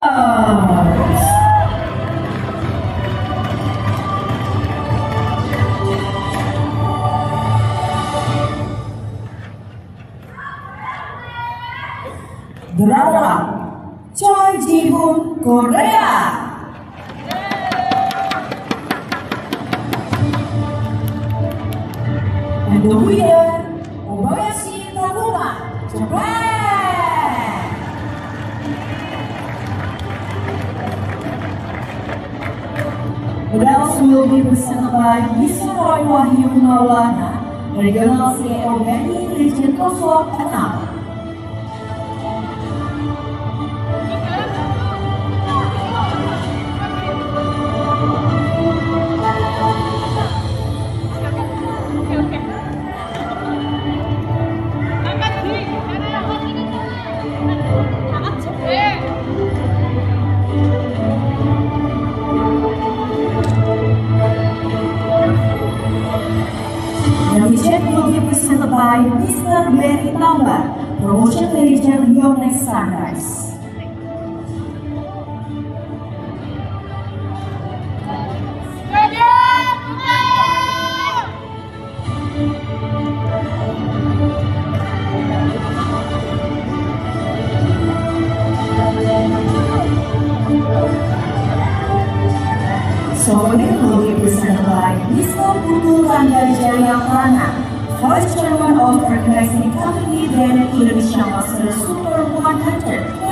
Juara Choi Ji-hoon, Korea. And the winner, Japan. Medals will be presented by Mr. Roy Wahyu Maulana, Regional CEO BNI Region Koswak 6. The check will be presented by Mr. Tunggal, Promotion Manager Yonex Sunrise. Podium will be presented by Mr. Putra, Vice Chairman of Organizing Company BNI Indonesia Master Super 100.